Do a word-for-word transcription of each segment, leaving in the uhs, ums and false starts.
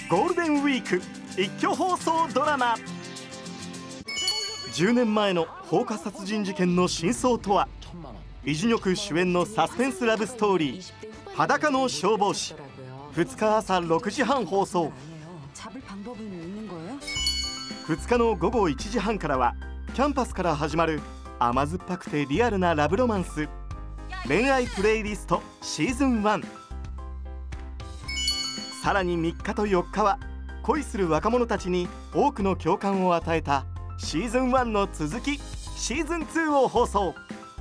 ゴールデンウィーク一挙放送ドラマ。じゅうねんまえの放火殺人事件の真相とは。イ・ジュニョク主演のサスペンスラブストーリー「裸の消防士」ふつか朝ろくじはん放送。ふつかの午後いちじはんからはキャンパスから始まる甘酸っぱくてリアルなラブロマンス恋愛プレイリストシーズンワン。さらにみっかとよっかは恋する若者たちに多くの共感を与えたシーズンワンの続きシーズンツーを放送。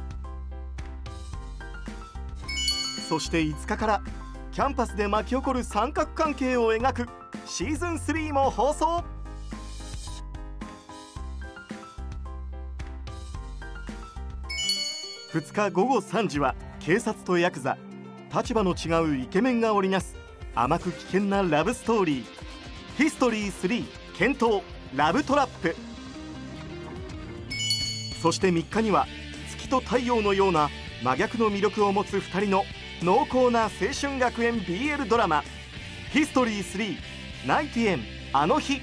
そしていつかからキャンパスで巻き起こる三角関係を描くシーズンスリーも放送。ふつかごごさんじは警察とヤクザ、立場の違うイケメンが織りなす甘く危険なラブストーリー「ヒストリースリー検討ラブトラップ」。そしてみっかには月と太陽のような真逆の魅力を持つふたりの濃厚な青春学園 ビーエル ドラマ「ヒストリースリーナイティエンあの日」。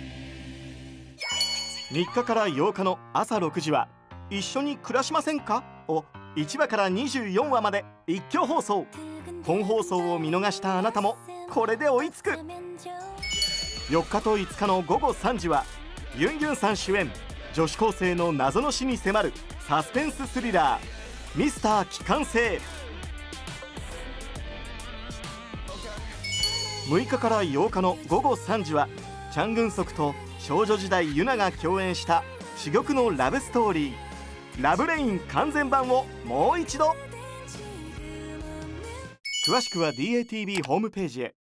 みっかからようかの朝ろくじは「一緒に暮らしませんか?」をいちわからにじゅうよんわまで一挙放送。本放送を見逃したあなたもこれで追いつく。よっかといつかの午後さんじはユン・ユンさん主演女子高生の謎の死に迫るサスペンススリラー「ミスター機関性」。むいかからようかの午後さんじはチャン・グンソクと少女時代ユナが共演した珠玉のラブストーリー「ラブレイン完全版」をもう一度。詳しくは ディーエーティービー ホームページへ。